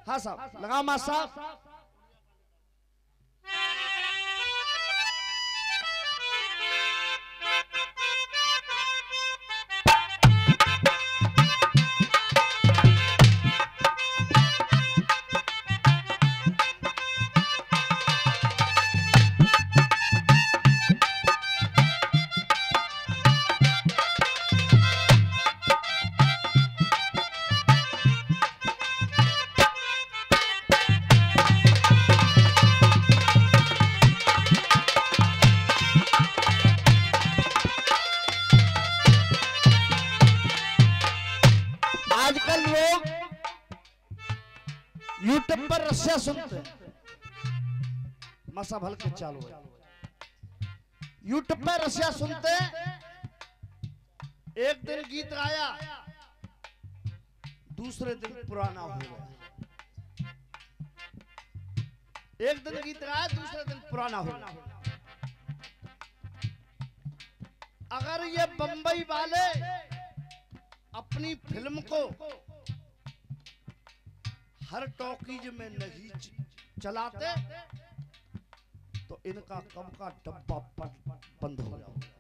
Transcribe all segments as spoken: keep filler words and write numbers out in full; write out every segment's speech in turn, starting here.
हाँ साहब लगा मां साहब। आजकल लोग यूट्यूब पर रस्सिया सुनते हैं, मसा भल के चालू है। यूट्यूब पर रस्सिया सुनते हैं, एक दिन गीत गाया, दूसरे दिन पुराना हो गया। एक दिन गीत गाया, दूसरे दिन पुराना हो गया। अगर ये बंबई वाले अपनी फिल्म को हर टॉकीज में नहीं चलाते तो इनका कब का डब्बा बंद हो जाएगा।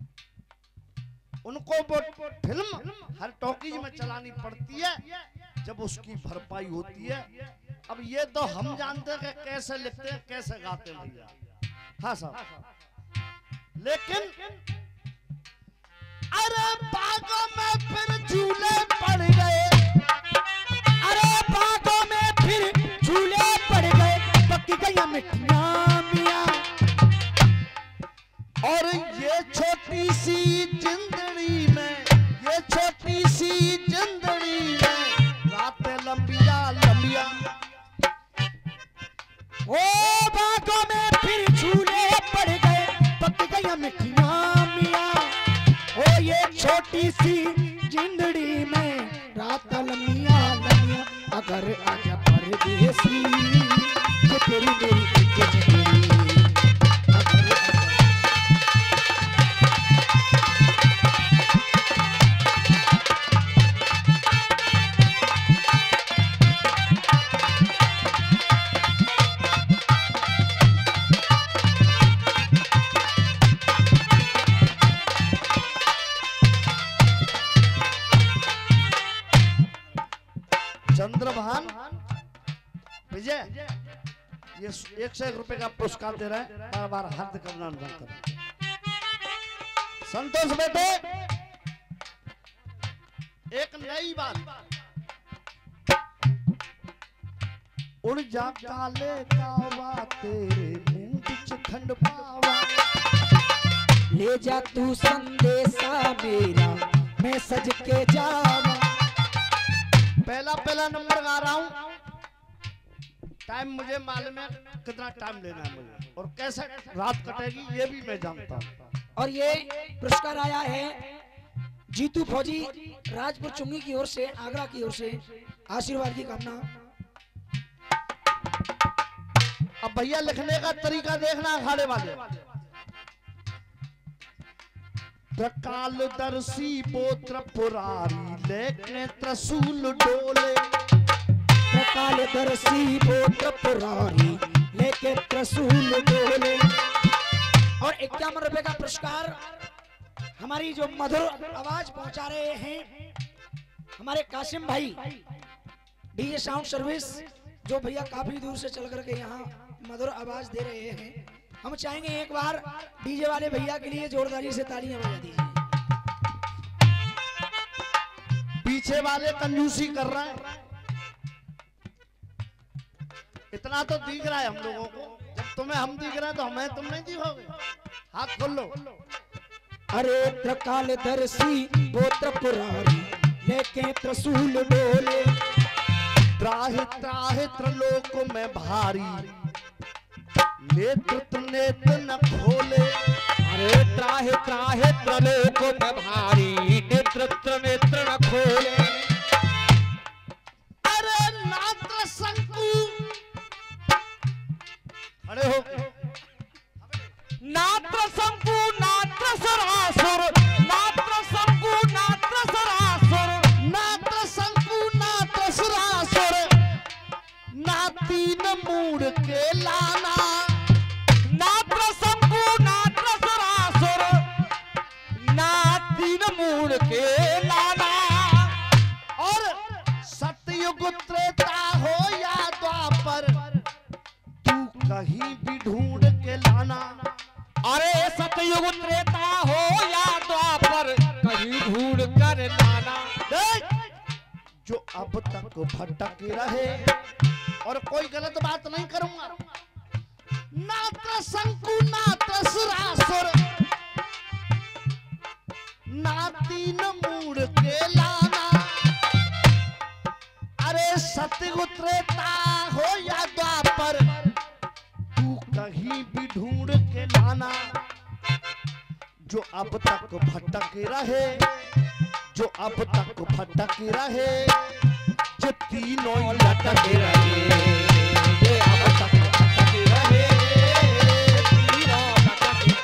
उनको वो फिल्म हर टॉकीज में चलानी पड़ती है जब उसकी भरपाई होती है। अब ये तो हम जानते हैं कि कैसे लिखते हैं, कैसे गाते हैं भैया। हाँ साहब, लेकिन अरे बागों में फिर झूले पड़ गए, अरे बागों में फिर झूले पड़ गए, पक्की गई मिठियां मियां। और ये छोटी सी जिंदड़ी में, ये छोटी सी जिंदड़ी में रातें लंबिया लंबिया। ओ बागों में फिर झूले पड़ गए, पक्की गई मिठियां मियां। ओ ये छोटी सी जिंदड़ी में रात लमिया लमिया। अगर आजा परदेसी ये तेरी मेरी इज्जत तेरी। अगर चंद्रभान विजय ये एक सौ एक रुपए का पुरस्कार दे रहा है, बार बार हार्दिक अभिनंदन कर। संतोष बेटे एक नई बात, उड़ जा काले कावा तेरे मुंह बिच खंड पावा। ले जा तू संदेशा मेरा मैं सज के जावा। पहला पहला नंबर गा रहा हूं, टाइम मुझे मालूम है कितना टाइम लेना है मुझे और कैसे रात कटेगी ये भी मैं जानता हूं। और ये पुरस्कार आया है जीतू फौजी राजपुर चुंगी की ओर से, आगरा की ओर से। आशीर्वाद की कामना। अब भैया लिखने का तरीका देखना अखाड़े वाले। काल दर्शी पोत्र पुरारी लेके त्रिशूल डोले। काल दर्शी पोत्र पुरारी लेके त्रिशूल डोले। और इक्यावन रुपए का पुरस्कार हमारी जो मधुर आवाज पहुंचा रहे हैं हमारे कासिम भाई डीजे साउंड सर्विस, जो भैया काफी दूर से चल करके यहाँ मधुर आवाज दे रहे हैं। हम चाहेंगे एक बार डीजे वाले भैया के लिए जोरदारी से तालियां बजा दीजिए। पीछे वाले कंजूसी कर रहे हैं, इतना तो दिख रहा है हम लोगों को। जब तुम्हें हम दिख रहे हैं तो हमें तुम नहीं दिखोगे। हाथ खोल लो। अरे त्रकाल दर्शी पोत्र पुरारी लेके त्रिशूल डोले। त्राहि त्राहि त्रिलोक में भारी नेत्र नेत्र न खोले। अरे त्राहि त्राहि त्रिलोक में भारी नेत्र नेत्र न खोले। अरे नात्र शंकु खड़े हो। नात्र शंकु नात्र सरासुर, नात्र शंकु नात्र सरासुर, नात्र शंकु नात्र सरासुर। नाती न मूड के लाना, नात्र शंकु नात्र सरासुर, नाती न मूड के लाना। और सतयुग त्रेता हो या द्वापर, तू कहीं भी ढूंढ के लाना। अरे सतयुग त्रेता हो या द्वापर, कहीं ढूंढ कर लाना। देख, जो अब तक भटक रहे, और कोई गलत बात नहीं करूंगा, नात्र शंकु नात्र सुरासुर, नाती न मूड के लाना। अरे सतयुग त्रेता हो या द्वापर, तू कहीं भी ढूंढ के लाना। जो अब तक भटक रहे, जो अब तक भटक रहे, जो तीनों लटक रहे, ये अब तक भटक रहे, तीनों लटक रहे।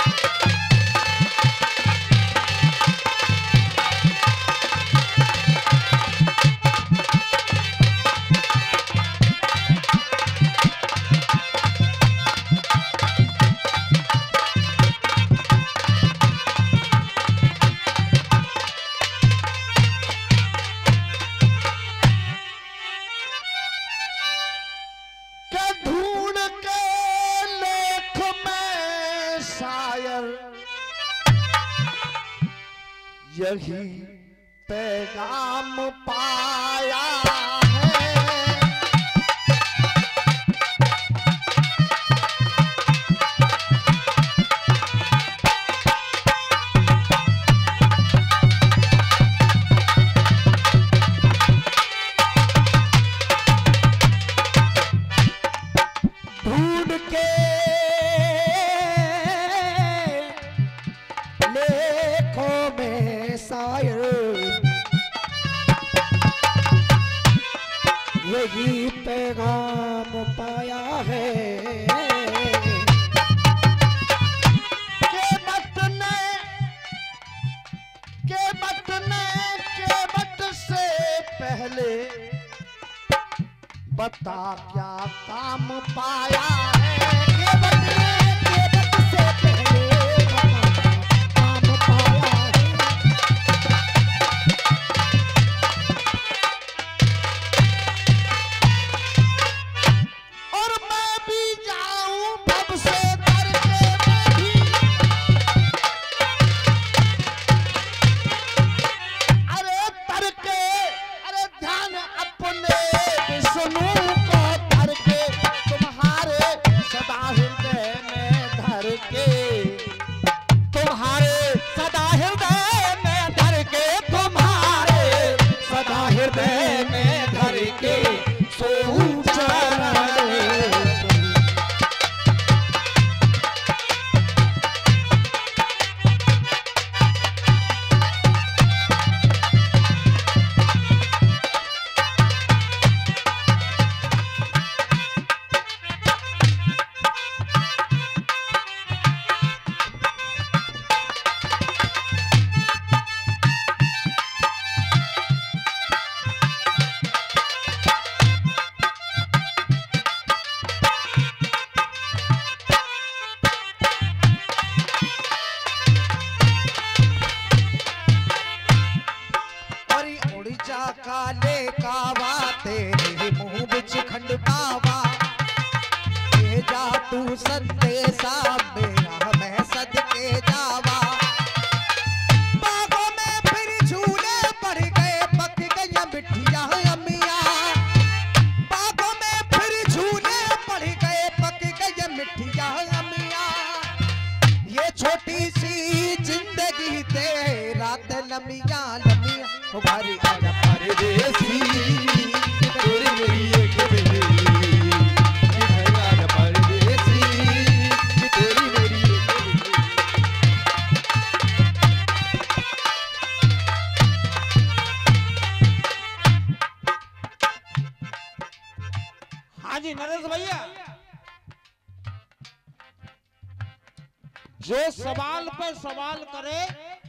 यही पैगाम पाया है, ढूंढ के लेखों में शायर यही पैगाम पाया है। के बटने के बटने के बट से पहले बता क्या काम पाया है। के बटने के बट से पहले बता काम पाया है। और मैं भी जाऊं भव से तर के, मैं भी अरे तर के, अरे ध्यान अपने विष्णु को धर के, तुम्हारे सदा हृदय में धर के, तुम्हारे सदा हृदय में धर के, तुम्हारे सदा हृदय में धर के, सोऊं चरण काले कावा तेरे मुंह बिच खंड पावा, ले जा तू संदेशा मेरा मैं सदके जावा। बागों में फिर झूले पड़ गए, पक गई मिठिया अमिया। बागों में फिर झूले पड़ गए, पक गई मिठिया अमिया। ये छोटी सी जिंदगी ते रात लमिया लमिया, भारी आजा परदेसी तेरी मेरी एक बेटी, आजा परदेसी तेरी मेरी एक बेटी। हाँ जी नरेश भैया, जो सवाल पे सवाल करे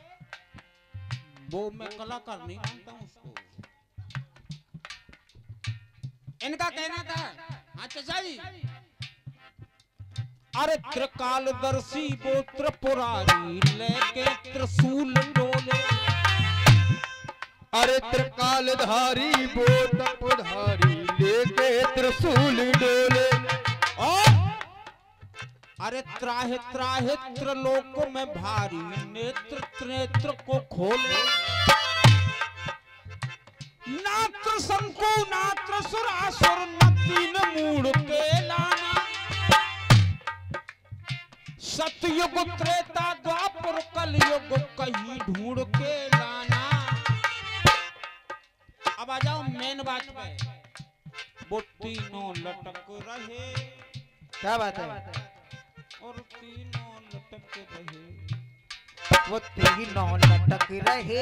वो मैं कलाकार नहीं मानता हूं उसको। इनका कहना था हाँ चाचा जी। अरे त्रिकालदर्शी वो त्रिपुरारी लेके त्रिशूल डोले। अरे त्रिकालधारी वो त्रिपुरारी लेके त्रिशूल डोले। और अरे त्राहे त्राहे त्रिलोक में भारी नेत्र त्रेत्र को खोले। नात्र शंकु नात्र सुरासुर न तीन मूड के लाना। सतयुग त्रेता द्वापर कलयुग कहीं ढूंढ के लाना। अब आ जाओ मेन बात पे। वो तीनों लटक रहे। क्या बात है? और तीनों लटक रहे। वो तीनों लटक रहे,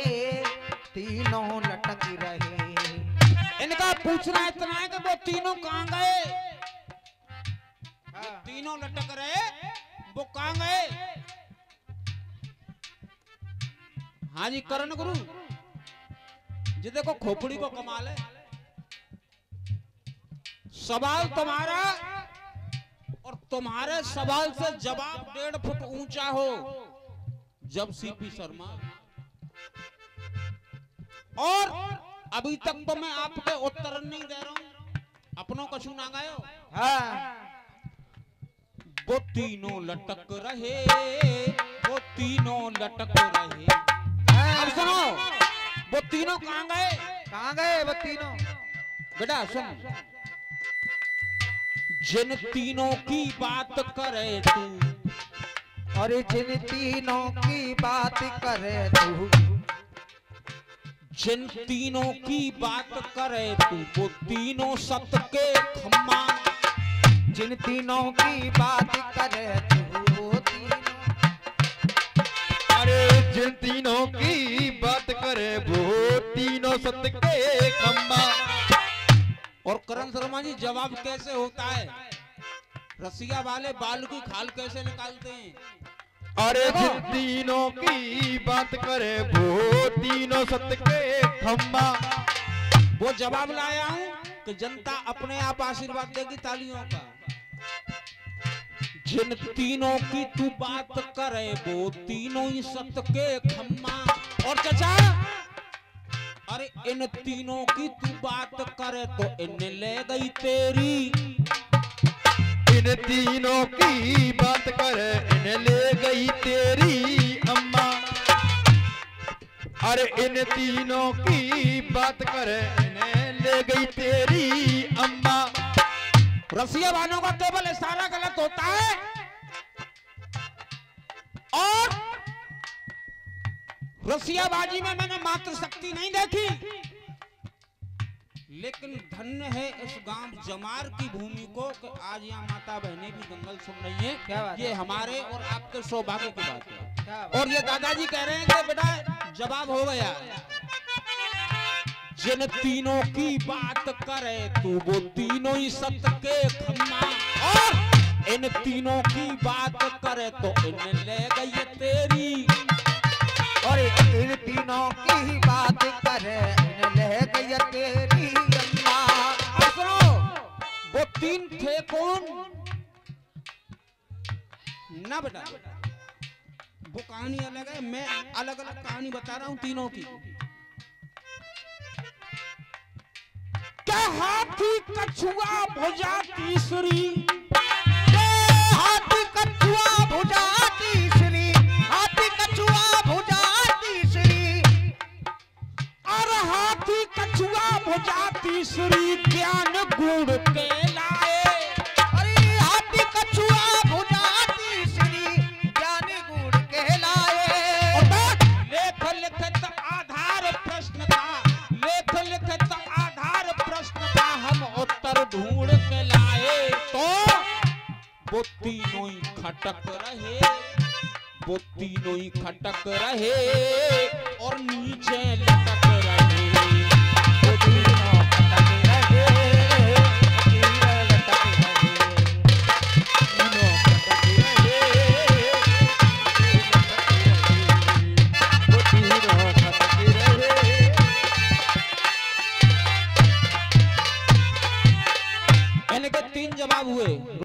तीनों लटक रहे। इनका पूछना इतना है कि वो तीनों कहाँ गए? वो तीनों लटक रहे, वो कहाँ गए? हाँ जी करण गुरु जी, देखो खोपड़ी को कमाल है। सवाल तुम्हारा और तुम्हारे सवाल से जवाब डेढ़ फुट ऊंचा हो। जब सीपी शर्मा और अभी तक तो मैं आपके उत्तर नहीं दे रहा हूं, अपनों कछु ना गए हो। हाँ। वो तीनों लटक रहे, वो तीनों लटक रहे। अब सुनो, वो तीनों कहाँ गए? कहाँ गए वो तीनों? बेटा सुन, जिन तीनों की बात करे तू, अरे जिन तीनों की बात करे तू, जिन तीनों की बात करे तू, वो तीनों सत्य के खम्मा। जिन तीनों की बात करे तू, वो तीनों, अरे जिन तीनों की बात करे वो तीनों सत्य के खम्मा। और करण शर्मा जी जवाब कैसे होता है? रसिया वाले बाल की खाल कैसे निकालते हैं? अरे जिन तीनों की बात करे वो तीनों सत्य के खम्मा। वो जवाब लाया हूं कि जनता अपने आप आशीर्वाद देगी तालियों का। जिन तीनों की तू बात करे वो तीनों ही सत्य के खम्मा। और चचा, अरे इन तीनों की तू बात करे तो इन्हें ले गई तेरी। इन तीनों की बात करे इन्हें ले गई तेरी अम्मा। अरे इन तीनों की बात करे इन्हें ले गई तेरी अम्मा। रसिया वालों का केवल इशारा गलत होता है और रसियाबाजी में मैंने मात्र शक्ति नहीं देखी, लेकिन धन्य है इस गांव जमार की भूमि को कि आज यहाँ माता बहनें भी दंगल सुन रही हैं। क्या बात ये है? हमारे और आपके सौभाग्य की बात है। क्या बात? और ये दादाजी कह रहे हैं कि बेटा जवाब हो गया। जिन तीनों की बात करे तू वो तीनों ही सत्य के खम्मा। और इन तीनों की बात करे तो इन्हें ले गई तेरी। और इन तीनों की बात करे इन्हें ले गई तेरी अम्मा। अब सुनो, वो तीन थे कौन? ना बेटा, वो कहानी अलग है, मैं अलग अलग कहानी बता रहा हूँ तीनों की। क्या हाथी कछुआ भुजा तीसरी, हाथी कछुआ भुजा तीसरी, हाथी कछुआ भुजा तीसरी। और हाथी कछुआ भुजा तीसरी ज्ञान गुण के लाए। अरे हाथी कछुआ भुजा तीसरी ज्ञान गुण के लाए। और बात लेख लिखित आधार प्रश्न का, लेख लिखित आधार प्रश्न का हम उत्तर ढूंढ के लाए। तो वो तीनों ही खटक रहे, वो तीनों ही खटक रहे और नीचे लटक रहे। वो तीनों खटक रहे, तीनों लटक रहे, तीनों खटक रहे, वो तीनों खटक रहे। इनके तीन जवाब हुए।